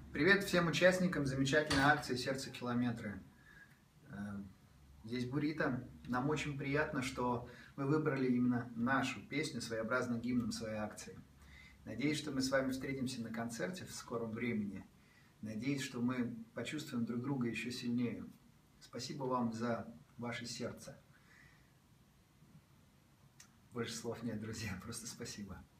Привет всем участникам замечательной акции «Сердце километра». Здесь Бурита. Нам очень приятно, что вы выбрали именно нашу песню своеобразным гимном своей акции. Надеюсь, что мы с вами встретимся на концерте в скором времени. Надеюсь, что мы почувствуем друг друга еще сильнее. Спасибо вам за ваше сердце. Больше слов нет, друзья, просто спасибо.